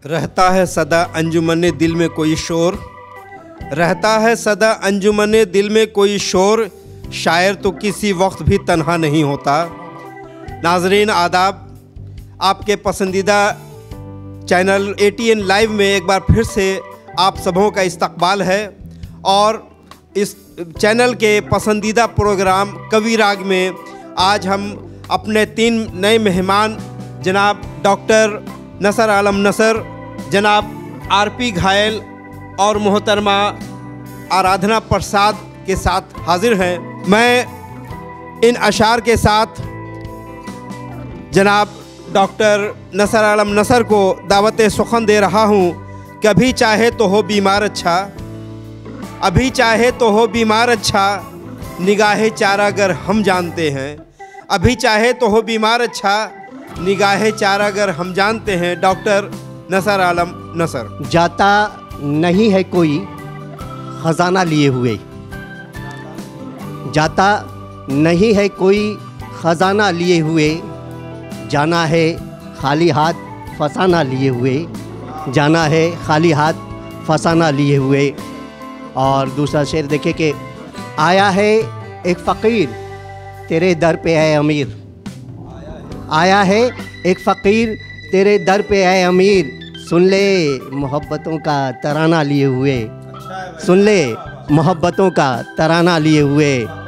रहता है सदा अंजुमने दिल में कोई शोर, रहता है सदा अंजुमने दिल में कोई शोर, शायर तो किसी वक्त भी तन्हा नहीं होता। नाजरीन आदाब, आपके पसंदीदा चैनल ATN लाइव में एक बार फिर से आप सबों का इस्तकबाल है और इस चैनल के पसंदीदा प्रोग्राम कवि राग में आज हम अपने 3 नए मेहमान जनाब डॉक्टर नसर आलम नसर, जनाब RP घायल और मोहतरमा आराधना प्रसाद के साथ हाजिर हैं। मैं इन अशार के साथ जनाब डॉक्टर नसर आलम नसर को दावत सुखन दे रहा हूँ। कभी चाहे तो हो बीमार अच्छा, अभी चाहे तो हो बीमार अच्छा, निगाहे चारागर हम जानते हैं। अभी चाहे तो हो बीमार अच्छा, निगाहे चारागर हम जानते हैं। डॉक्टर नसर आलम नसर। जाता नहीं है कोई खजाना लिए हुए, जाता नहीं है कोई खजाना लिए हुए, जाना है खाली हाथ फसाना लिए हुए, जाना है खाली हाथ फसाना लिए हुए। और दूसरा शेर देखे कि आया है एक फ़कीर तेरे दर पे है अमीर, आया है एक फ़कीर तेरे दर पे है अमीर, सुन ले मोहब्बतों का तराना लिए हुए, सुन ले मोहब्बतों का तराना लिए हुए।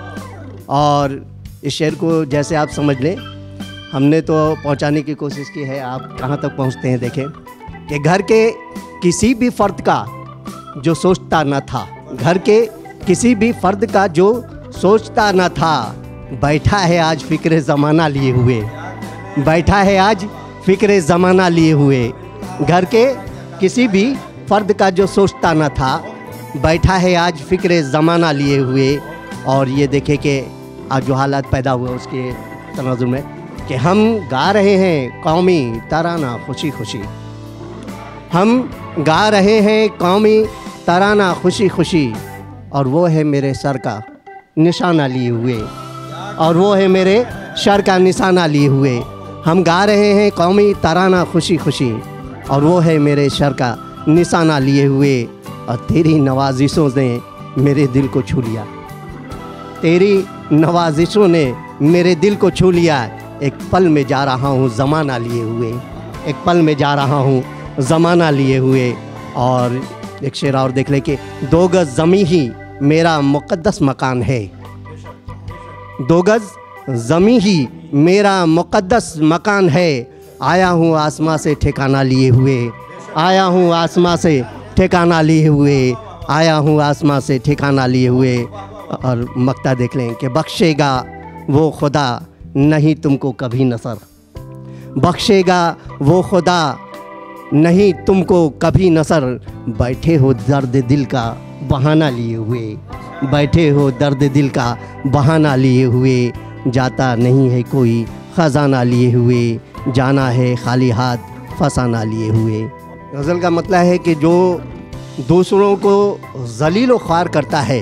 और इस शेर को जैसे आप समझ लें, हमने तो पहुंचाने की कोशिश की है, आप कहाँ तक पहुंचते हैं देखें कि घर के किसी भी फ़र्द का जो सोचता न था, घर के किसी भी फ़र्द का जो सोचता न था, बैठा है आज फ़िक्र ज़माना लिए हुए, बैठा है आज फ़िक्र ज़माना लिए हुए। घर के किसी भी फ़र्द का जो सोचता न था, बैठा है आज फ़िक्र ज़माना लिए हुए। और ये देखे कि आज जो हालात पैदा हुए उसके तनाजुर में कि हम गा रहे हैं कौमी तराना खुशी खुशी, हम गा रहे हैं कौमी तराना खुशी खुशी, और वो है मेरे सर का निशाना लिए हुए, और वो है मेरे सर का निशाना लिए हुए। हम गा रहे हैं कौमी तराना खुशी खुशी, और वो है मेरे सर का निशाना लिए हुए। और तेरी नवाजिशों ने मेरे दिल को छू लिया, तेरी नवाजिशों ने मेरे दिल को छू लिया। एक पल में जा रहा हूँ ज़माना लिए हुए, एक पल में जा रहा हूँ ज़माना लिए हुए। और एक शेर और देख ले कि 2 गज़ ज़मीं ही मेरा मुक़द्दस मकान है, 2 गज़ ज़मीं ही मेरा मुक़द्दस मकान है, आया हूँ आसमां से ठिकाना लिए हुए, आया हूँ आसमां से ठिकाना लिए हुए, आया हूँ आसमां से ठिकाना लिए हुए। और मक्ता देख लें कि बख्शेगा वो खुदा नहीं तुमको कभी नसर, बख्शेगा वो खुदा नहीं तुमको कभी नसर, बैठे हो दर्द दिल का बहाना लिए हुए, बैठे हो दर्द दिल का बहाना लिए हुए, जाता नहीं है कोई ख़जाना लिए हुए, जाना है खाली हाथ फसाना लिए हुए। गज़ल का मतलब है कि जो दूसरों को ज़लील ख्वार करता है,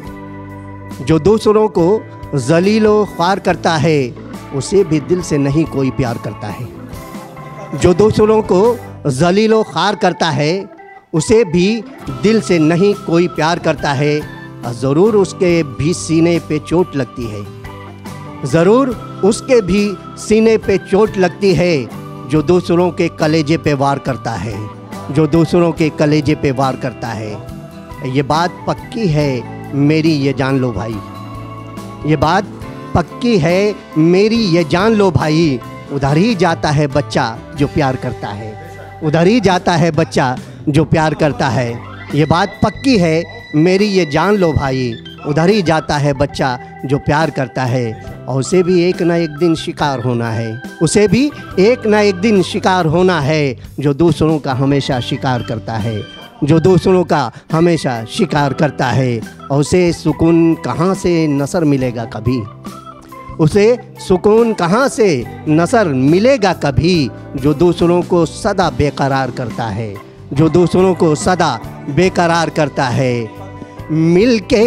जो दूसरों को ज़लील ख्वार करता है, उसे भी दिल से नहीं कोई प्यार करता है। जो दूसरों को ज़लील ख्वार करता है, उसे भी दिल से नहीं कोई प्यार करता है। ज़रूर उसके भी सीने पे चोट लगती है, ज़रूर उसके भी सीने पे चोट लगती है, जो दूसरों के कलेजे पे वार करता है, जो दूसरों के कलेजे पे वार करता है। ये बात पक्की है मेरी ये जान लो भाई, ये बात पक्की है मेरी ये जान लो भाई, उधर ही जाता है बच्चा जो प्यार करता है, उधर ही जाता है बच्चा जो प्यार करता है। ये बात पक्की है मेरी ये जान लो भाई, उधर ही जाता है बच्चा जो प्यार करता है, और उसे भी एक ना एक दिन शिकार होना है, उसे भी एक ना एक दिन शिकार होना है, जो दूसरों का हमेशा शिकार करता है, जो दूसरों का हमेशा शिकार करता है। और उसे सुकून कहाँ से नसर मिलेगा कभी, उसे सुकून कहाँ से नसर मिलेगा कभी, जो दूसरों को सदा बेकरार करता है, जो दूसरों को सदा बेकरार करता है। मिलके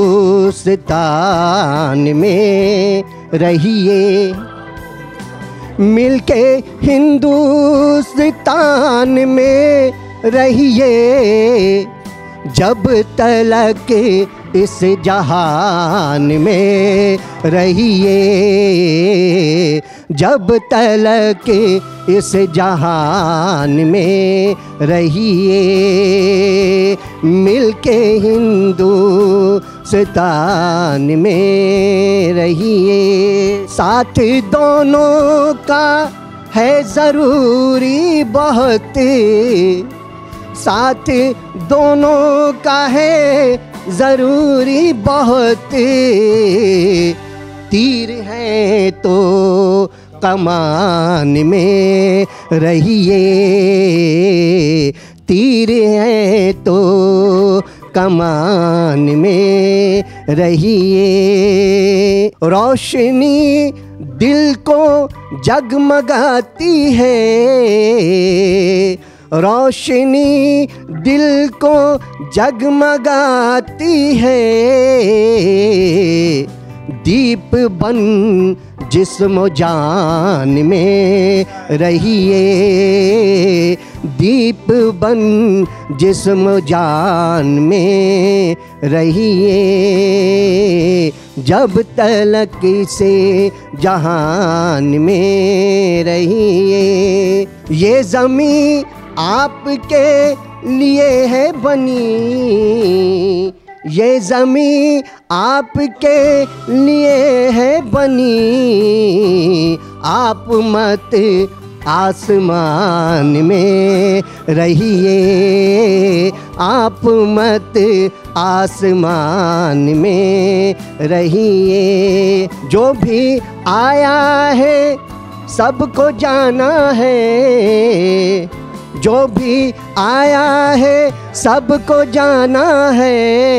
हिंदुस्तान में रहिए, मिलके हिंदुस्तान में रहिए, जब तलक इस जहान में रहिए, जब तलक इस जहान में रहिए, मिलके हिंदुस्तान में रहिए। साथ दोनों का है ज़रूरी बहुत, साथ दोनों का है ज़रूरी बहुत, तीर है तो कमान में रहिए, तीर है तो कमान में रहिए। रोशनी दिल को जगमगाती है, रोशनी दिल को जगमगाती है, दीप बन जिस्म जान में रहिए, दीप बन जिस्म जान में रहिए, जब तलक से जहान में रहिए। ये ज़मीं आपके लिए है बनी, ये ज़मीं आपके लिए है बनी, आप मत आसमान में रहिए, आप मत आसमान में रहिए। जो भी आया है सबको जाना है, जो भी आया है सबको जाना है,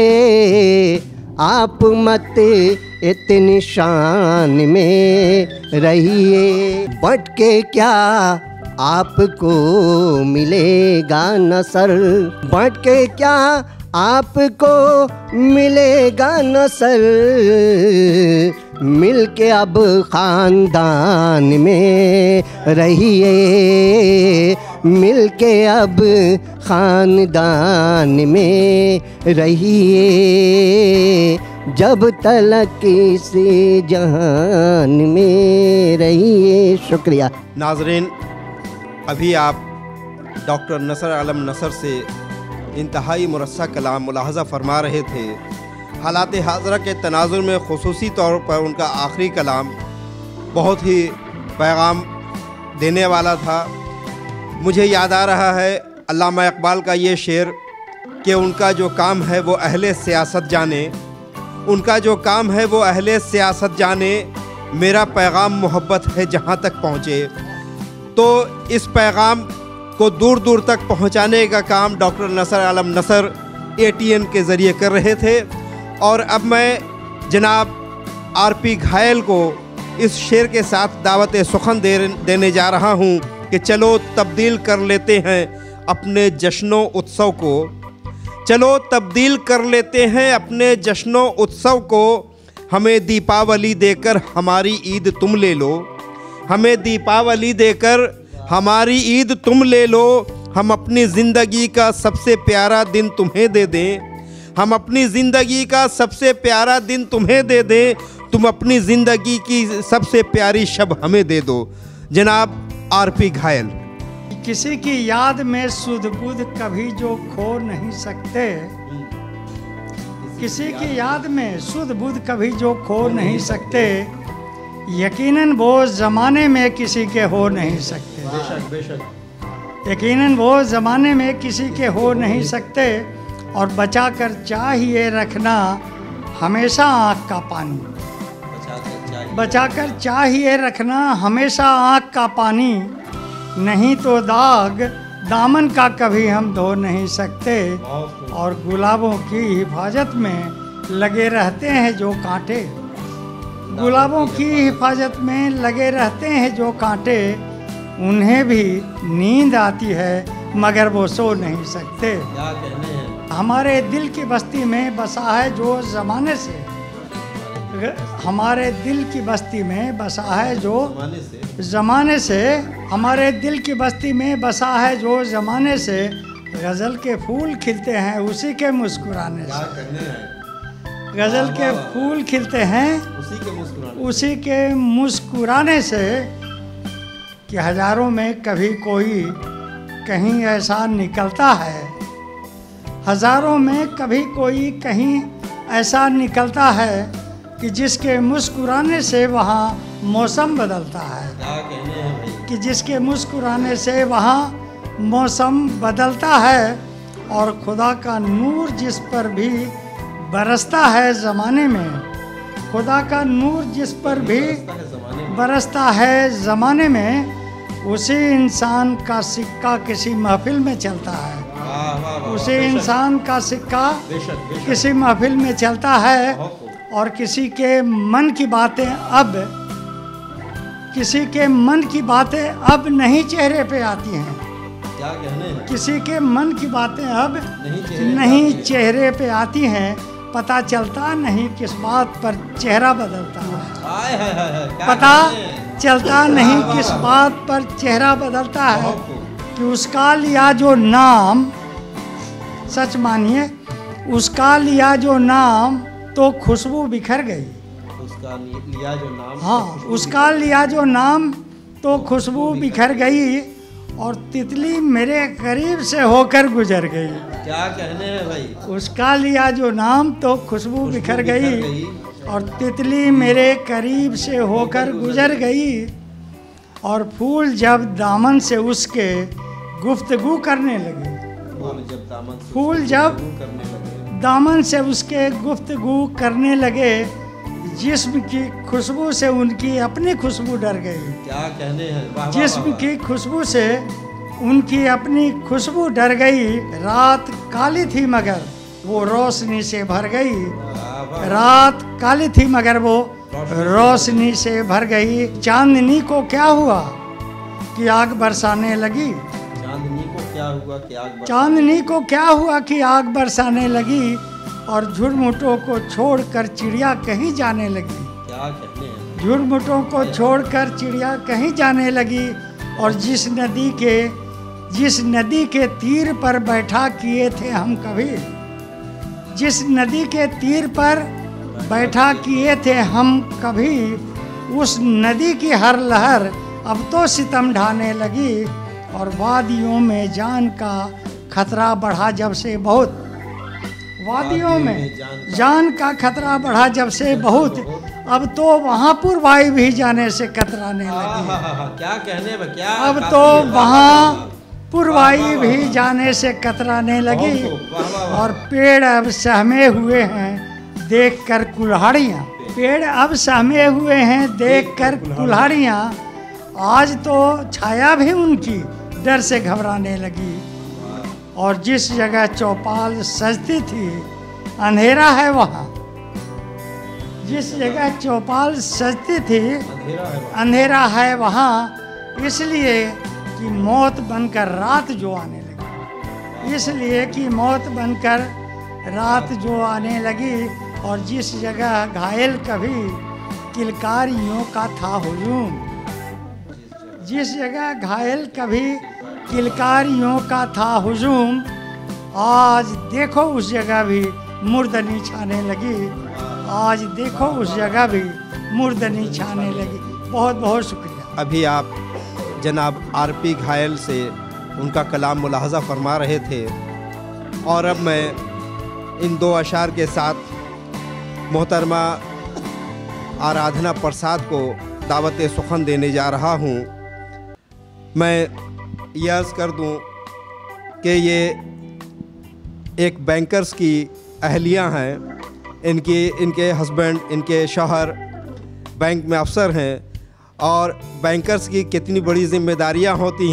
आप मत इतनी शान में रहिए। बट के क्या आपको मिलेगा नसर, बट के क्या आपको मिलेगा नसर, मिलके अब ख़ानदान में रहिए, मिलके अब ख़ानदान में रहिए, जब तलक से जहान में रहिए। शुक्रिया। नाज़रीन, अभी आप डॉक्टर नसर आलम नसर से इंतहाई मुरस्सा कलाम मुलाहज़ा फरमा रहे थे। हालात हाज़रा के तनाज़ुर में ख़ुसूसी तौर पर उनका आखिरी कलाम बहुत ही पैगाम देने वाला था। मुझे याद आ रहा है अल्लामा इकबाल का ये शेर कि उनका जो काम है वो अहले सियासत जाने, उनका जो काम है वो अहले सियासत जाने, मेरा पैगाम मोहब्बत है जहाँ तक पहुँचे। तो इस पैगाम को दूर दूर तक पहुँचाने का काम डॉक्टर नसर आलम नसर ATN के ज़रिए कर रहे थे। और अब मैं जनाब RP घायल को इस शेर के साथ दावत सुखन देने जा रहा हूँ कि चलो तब्दील कर लेते हैं अपने जश्नों उत्सव को, चलो तब्दील कर लेते हैं अपने जश्नों उत्सव को, हमें दीपावली देकर हमारी ईद तुम ले लो, हमें दीपावली देकर हमारी ईद तुम ले लो, हम अपनी ज़िंदगी का सबसे प्यारा दिन तुम्हें दे दें, हम अपनी ज़िंदगी का सबसे प्यारा दिन तुम्हें दे दें, तुम अपनी ज़िंदगी की सबसे प्यारी शब हमें दे दो। जनाब RP घायल। किसी की याद में सुध बुध कभी जो खो नहीं सकते, किसी की याद में सुध बुध कभी जो खो नहीं सकते, यकीनन वो ज़माने में किसी के हो नहीं सकते। बेशक बेशक। यकीनन वो ज़माने में किसी के हो नहीं सकते। और बचा कर चाहिए रखना हमेशा आँख का पानी, बचा कर चाहिए रखना हमेशा आँख का पानी, नहीं तो दाग दामन का कभी हम धो नहीं सकते। और गुलाबों की हिफाजत में लगे रहते हैं जो कांटे, गुलाबों की हिफाजत में लगे रहते हैं जो कांटे, उन्हें भी नींद आती है मगर वो सो नहीं सकते। क्या कहने हैं। हमारे दिल की बस्ती में बसा है जो ज़माने से हमारे दिल की बस्ती में बसा है जो ज़माने से, हमारे दिल की बस्ती में बसा है जो ज़माने से, गज़ल के फूल खिलते हैं उसी के मुस्कुराने से। गज़ल के फूल खिलते हैं उसी के मुस्कुराने से, कि हज़ारों में कभी कोई कहीं ऐसा निकलता है, हज़ारों में कभी कोई कहीं ऐसा निकलता है कि जिसके मुस्कुराने से वहाँ मौसम बदलता है, कि जिसके मुस्कुराने से वहाँ मौसम बदलता है। और खुदा का नूर जिस पर भी बरसता है ज़माने में, खुदा का नूर जिस पर भी बरसता है ज़माने में, उसी इंसान का सिक्का किसी महफिल में चलता है, उसी इंसान का सिक्का किसी महफिल में चलता है। और किसी के मन की बातें अब, किसी के मन की बातें अब नहीं चेहरे पे आती हैं, क्या कहने हैं? किसी के मन की बातें अब नहीं चेहरे पे आती हैं, पता चलता नहीं किस बात पर चेहरा बदलता है, पता चलता नहीं किस बात पर चेहरा बदलता है, कि उसका लिया जो नाम, सच मानिए उसका लिया जो नाम तो खुशबू बिखर गई, उसका लिया जो नाम, हाँ उसका लिया जो नाम तो खुशबू बिखर गई, और तितली मेरे करीब से होकर गुजर गई। क्या कहने हैं भाई? उसका लिया जो नाम तो खुशबू बिखर गई, और तितली मेरे करीब से होकर गुजर गई। और फूल जब दामन से उसके गुफ्तगू करने लगे, फूल जब दामन से उसके गुफ्तगू करने लगे, जिस्म की खुशबू से उनकी अपनी खुशबू डर गई। क्या कहने हैं? जिस्म की खुशबू से उनकी अपनी खुशबू डर गई। रात काली थी मगर वो रोशनी से भर गई, रात काली थी मगर वो रोशनी से भर गई। चांदनी को क्या हुआ कि आग बरसाने लगी, चांदनी को क्या हुआ कि आग चांदनी को क्या हुआ कि आग बरसाने लगी, और झुरमुटों को छोड़कर चिड़िया कहीं जाने लगी। क्या कहने हैं? झुरमुटों को छोड़कर चिड़िया कहीं जाने लगी। और जिस नदी के तीर पर बैठा किए थे हम कभी, जिस नदी के तीर पर बैठा किए थे हम कभी, उस नदी की हर लहर अब तो सितम ढाने लगी। और वादियों में जान का खतरा बढ़ा जब से बहुत, वादियों में जान का खतरा बढ़ा जब से बहुत, अब तो वहाँ पुरवाई भी जाने से कतराने लगी। क्या कहने में? क्या अब तो वहाँ पुरवाई भी जाने से कतराने लगी। और पेड़ अब सहमे हुए हैं देखकर कुल्हाड़ियाँ, पेड़ अब सहमे हुए हैं देखकर कुल्हाड़ियाँ, आज तो छाया भी उनकी डर से घबराने लगी। और जिस जगह चौपाल सजती थी अंधेरा है वहाँ, जिस जगह चौपाल सजती थी अंधेरा है वहाँ, इसलिए कि मौत बनकर रात जो आने लगी, इसलिए कि मौत बनकर रात जो आने लगी। और जिस जगह घायल कभी किलकारियों का था हुजूम, जिस जगह घायल कभी किलकारियों का था हुजूम, आज देखो उस जगह भी मुर्दनी छाने लगी, आज देखो उस जगह भी मुर्दनी छाने लगी। बहुत बहुत शुक्रिया। अभी आप जनाब आरपी घायल से उनका कलाम मुलाहजा फरमा रहे थे, और अब मैं इन दो अशार के साथ मोहतरमा आराधना प्रसाद को दावत सुखन देने जा रहा हूँ। मैं ये अर्ज़ कर दूँ कि ये एक बैंकर्स की अहलियाँ हैं, इनके हस्बैंड, इनके शौहर बैंक में अफसर हैं, और बैंकर्स की कितनी बड़ी जिम्मेदारियाँ होती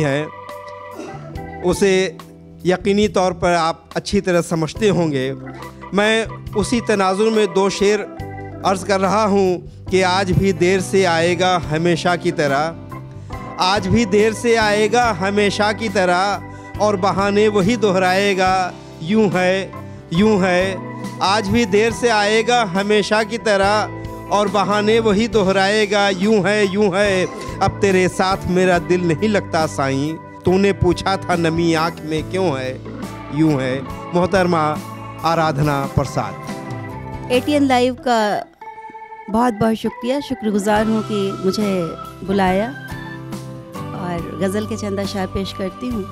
हैं उसे यकीनी तौर पर आप अच्छी तरह समझते होंगे। मैं उसी तनाजुर में दो शेर अर्ज़ कर रहा हूँ कि आज भी देर से आएगा हमेशा की तरह, आज भी देर से आएगा हमेशा की तरह, और बहाने वही दोहराएगा यूं है यूं है। आज भी देर से आएगा हमेशा की तरह, और बहाने वही दोहराएगा, यूं है अब तेरे साथ मेरा दिल नहीं लगता साईं, तूने पूछा था नमी आँख में क्यों है, यूं है। मोहतरमा आराधना प्रसाद। ATN लाइव का बहुत बहुत शुक्रिया, शुक्रगुजार हूँ कि मुझे बुलाया और गज़ल के चंद अशार पेश करती हूँ।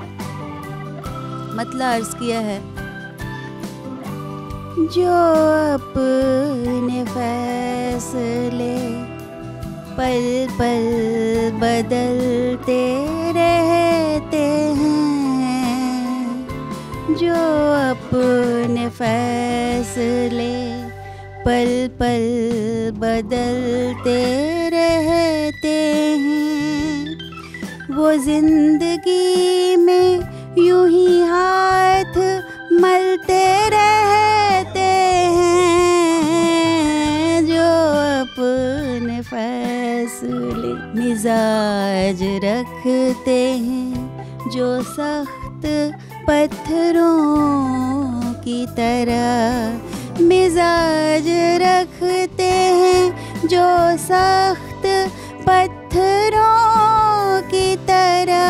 मतलब अर्ज़ किया है, जो अपने फैसले पल पल बदलते रहते हैं, जो अपने फैसले पल पल बदलते रहते हैं, वो जिंदगी में यूं ही हाथ मलते रहते हैं, जो अपने फैसले मिजाज रखते हैं, जो सख्त पत्थरों की तरह मिजाज रखते हैं, जो सख्त पत्थरों की तरह,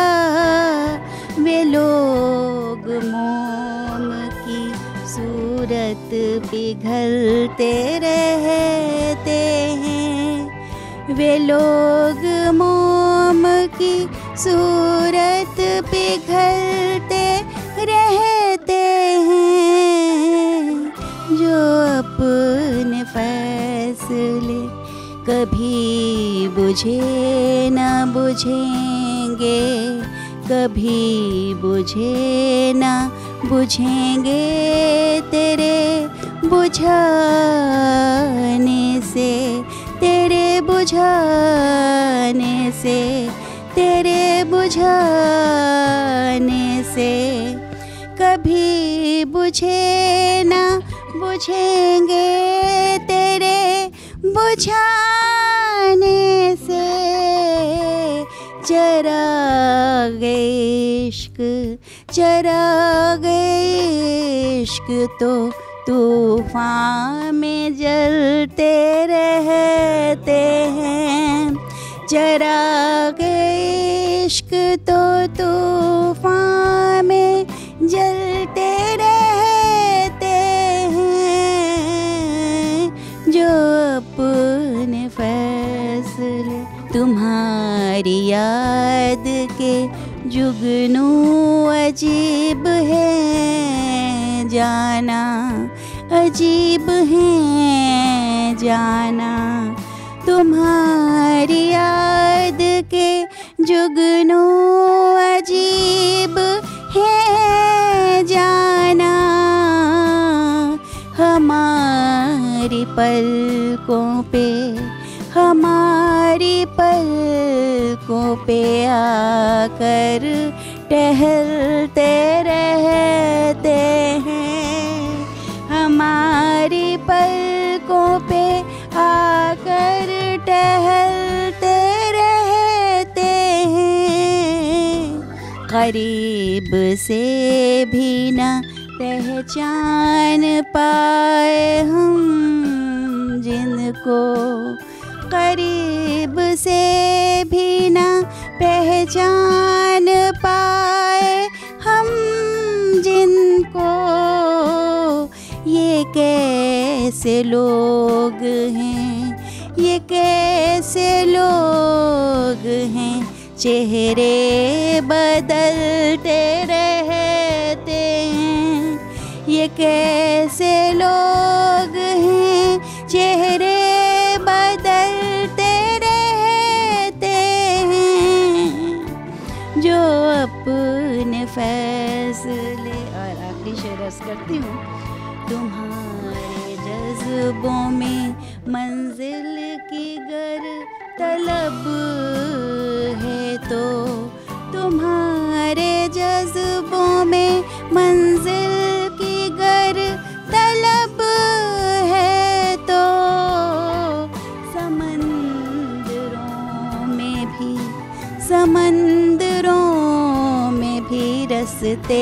वे लोग मोम की सूरत पिघलते रहते हैं, वे लोग मोम की सूरत पिघलते रहते हैं, जो अपने फैसले कभी बुझे न बुझेंगे, कभी बुझे न बुझेंगे, तेरे बुझाने से, तेरे बुझाने से, तेरे बुझाने से, कभी बुझे न बुझेंगे, तेरे बुझाने से, चरागे इश्क, चरागे इश्क तो तूफान में जलते रहते हैं, चरागे इश्क तो तूफान में जलते रहते हैं, जो अपने फैसले तुम्हारी याद के जुगनू अजीब है जाना, अजीब है जाना, तुम्हारी याद के जुगनू अजीब है जाना, हमारी पलकों पे, हमारी पलकों पे आकर टहलते रहते हैं, हमारी पलकों पे आकर टहलते रहते हैं, करीब से भी न पहचान पाए हम जिनको, करीब से भी न पहचान पाए हम जिनको, ये कैसे लोग हैं, ये कैसे लोग हैं, चेहरे बदलते रहते हैं, ये कैसे लोग हैं, चेहरे बदलते रहते हैं, जो अपने फैसले। और आखिरी शेर अर्ज़ करती हूँ, तुम्हारे जज्बों में मंजिल की गर तलब है तो, तुम्हारे जज्बों में मंजिल की गर तलब है तो, समंदरों में भी रस्ते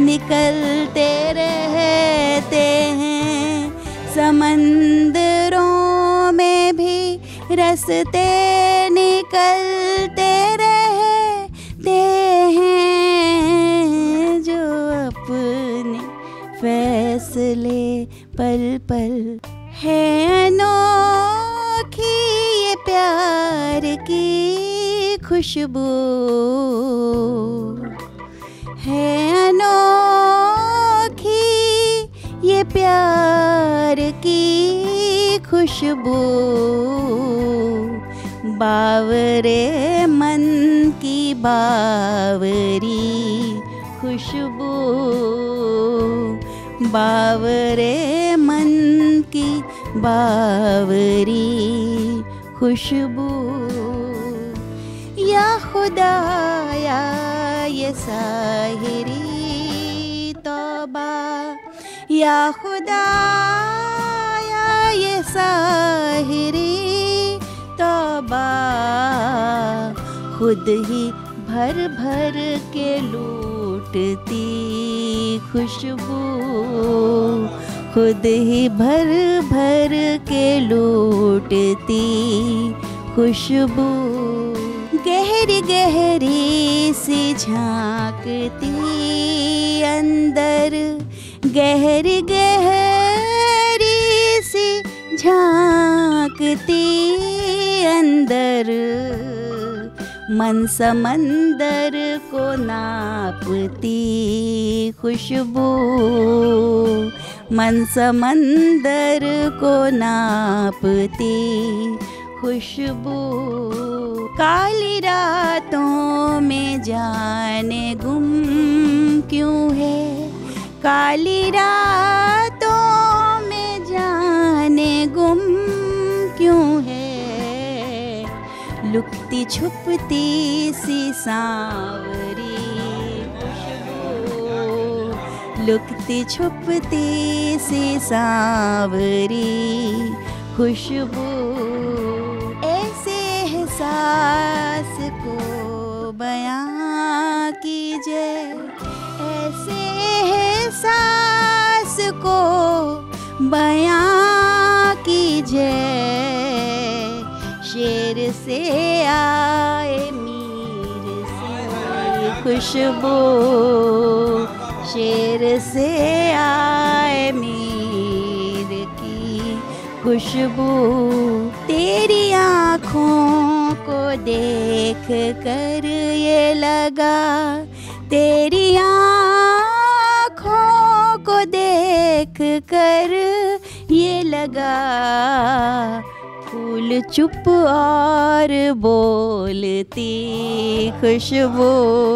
निकलते रहते हैं, समंदरों रास्ते निकलते रहते हैं, जो अपने फैसले पल पल है अनोखी ये प्यार की खुशबू, है अनोखी ये प्यार की खुशबू, बावरे मन की बावरी खुशबू, बावरे मन की बावरी खुशबू। या खुदाया ये साहिरी तौबा, या खुदाया ये साहिरी तौबा, खुद ही भर भर के लूटती खुशबू, खुद ही भर भर के लूटती खुशबू, गहरी गहरी सी झांकती अंदर, गहरी गहरी सी झांकती अंदर, मन समंदर को नापती खुशबू, मन समंदर को नापती खुशबू, काली रातों में जाने गुम क्यों है, काली रातों में जाने गुम क्यों है, लुकती छुपती सी सांवरी खुशबू, लुकती छुपती सी सांवरी खुशबू, ऐसे एहसास को बयां कीजिए, ऐसे एहसास को बयां कीजिए, शेर से आए मीर से खुशबू, शेर से आए मीर की खुशबू, तेरी आँखों को देख कर ये लगा, तेरी आँखों को देख कर ये लगा, फूल चुप और बोलती खुशबू,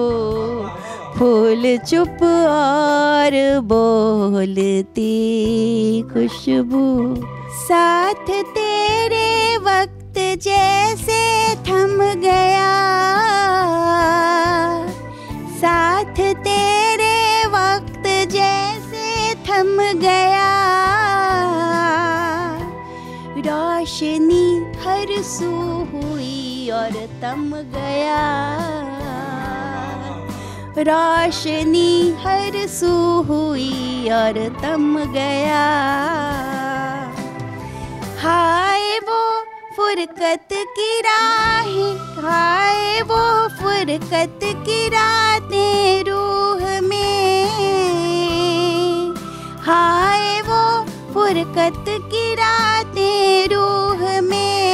फूल चुप और बोलती खुशबू, साथ तेरे वक्त जैसे थम गया, साथ तेरे वक्त जैसे थम गया, रोशनी हर सू हुई और थम गया, रोशनी हर सू हुई और थम गया, हाय वो फुरकत की राहें, हाय वो फुरकत की रातें रूह में, हाय वो फुरकत की रातें रूह में,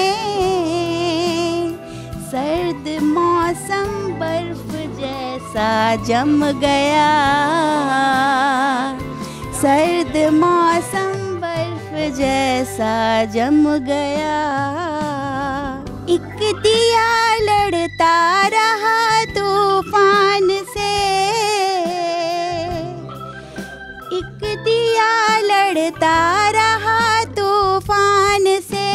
सर्द मौसम बर्फ जैसा जम गया, सर्द मौसम बर्फ जैसा जम गया, एक दिया लड़ता रहा तूफान से, एक दिया लड़ता रहा तूफान से,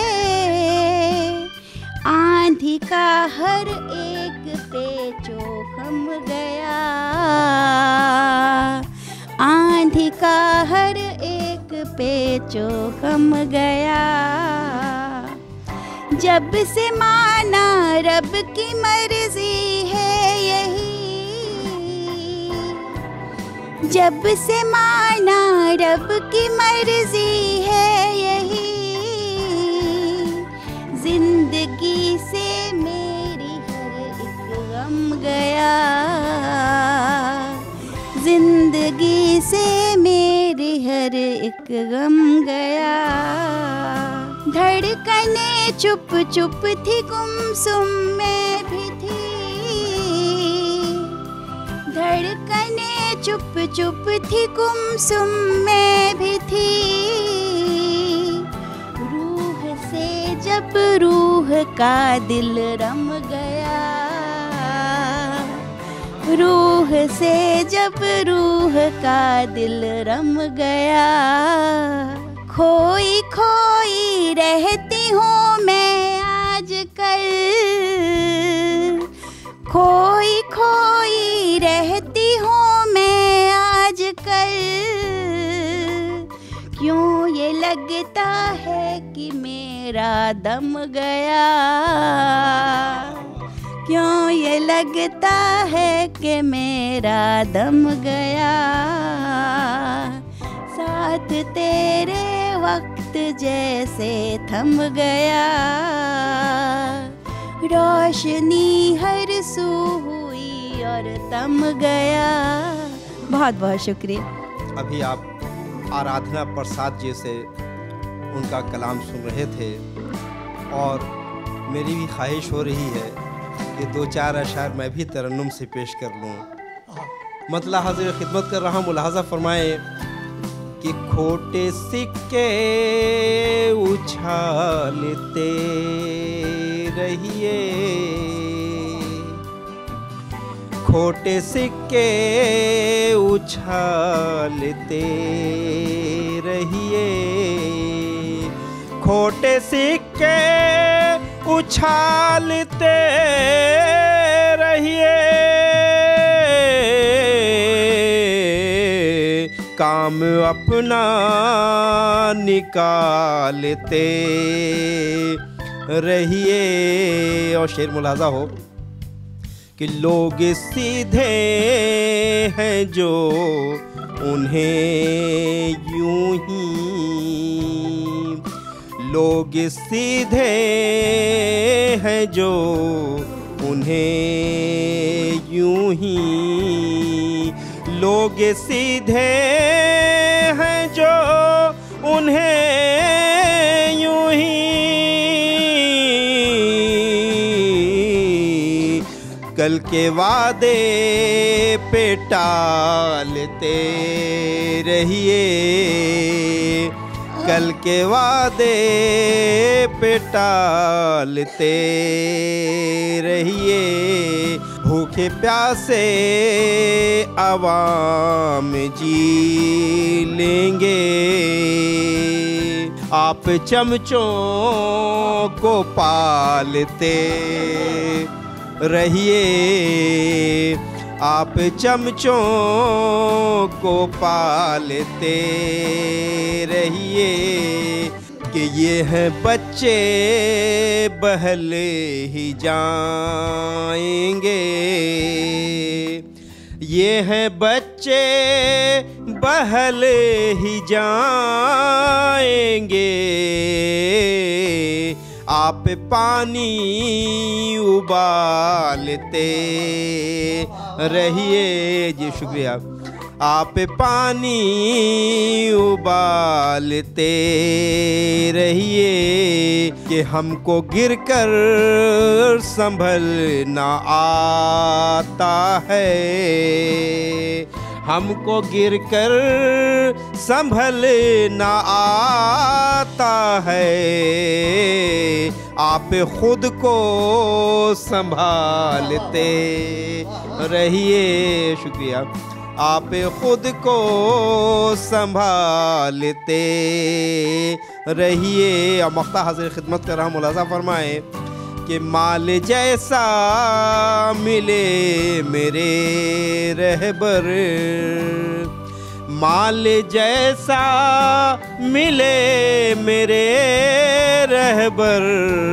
आंधी का हर एक पेचो खम गया, आंधी का हर एक पेचो खम गया, जब से माना रब की मर्जी है यही, जब से माना रब की मर्जी है यही, जिंदगी जिंदगी से मेरी हर एक गम गया, जिंदगी से मेरी हर एक गम गया। धड़कने चुप चुप थी, गुमसुम में भी थी, धड़कने चुप चुप थी, गुमसुम में भी थी। रूह से जब रूह का दिल रम गया, रूह से जब रूह का दिल रम गया। खोई खोई रहती हूँ मैं आजकल, खोई खोई रहती हूँ मैं आजकल। क्यों ये लगता है कि मेरा दम गया, क्यों ये लगता है कि मेरा दम गया। साथ तेरे वक्त जैसे थम गया, रोशनी हर सू हुई और थम गया। बहुत बहुत शुक्रिया। अभी आप आराधना प्रसाद जी से उनका कलाम सुन रहे थे और मेरी भी ख्वाहिश हो रही है कि 2-4 अशार मैं भी तरन्नुम से पेश कर लूँ। मतलब हाजिर खिदमत कर रहा हूँ, मुलाहजा फरमाए कि खोटे सिक्के उछालते रहिए, खोटे सिक्के उछालते रहिए, खोटे सिक्के उछालते रहिए। काम अपना निकालते रहिए। और शेर मुलाजा हो कि लोग सीधे हैं जो उन्हें यूं ही, लोग सीधे हैं जो उन्हें यूं ही, लोग सीधे हैं जो उन्हें यूं ही। कल के वादे पे टालते रहिए, कल के वादे पे टालते रहिए। भूखे प्यासे अवाम जी लेंगे, आप चमचों को पालते रहिए, आप चमचों को पालते रहिए। कि ये हैं बच्चे बहले ही जाएंगे, ये हैं बच्चे बहले ही जाएंगे। आप पानी उबालते रहिए। जी शुक्रिया। आप पानी उबालते रहिए कि हमको गिरकर संभलना आता है, हमको गिरकर संभलना आता है। आप खुद को संभालते रहिए। शुक्रिया। आप खुद को संभालते रहिए। और मख्ता हाजिर खिदमत कर रहा हूँ, मुलाजा फरमाए कि माल जैसा मिले मेरे रहबर, माल जैसा मिले मेरे रहबर,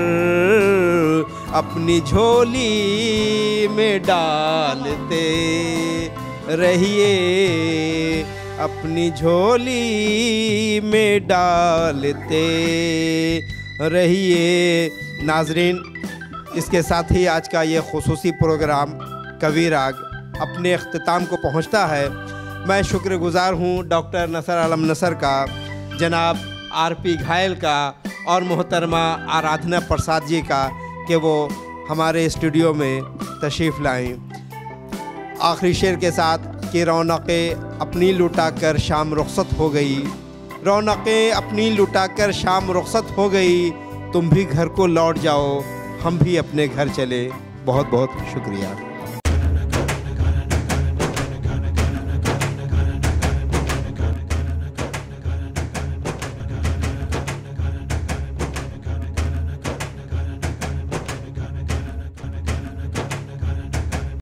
अपनी झोली में डालते रहिए, अपनी झोली में डालते रहिए। नाजरीन, इसके साथ ही आज का ये खुसूसी प्रोग्राम कवि राग अपने अख्तिताम को पहुंचता है। मैं शुक्रगुज़ार हूँ डॉक्टर नसर आलम नसर का, जनाब आरपी घायल का और मोहतरमा आराधना प्रसाद जी का कि वो हमारे स्टूडियो में तशरीफ़ लाएँ। आखिरी शेर के साथ कि रौनकें अपनी लुटाकर शाम रुखसत हो गई, रौनकें अपनी लुटाकर शाम रुखसत हो गई, तुम भी घर को लौट जाओ, हम भी अपने घर चले। बहुत बहुत शुक्रिया।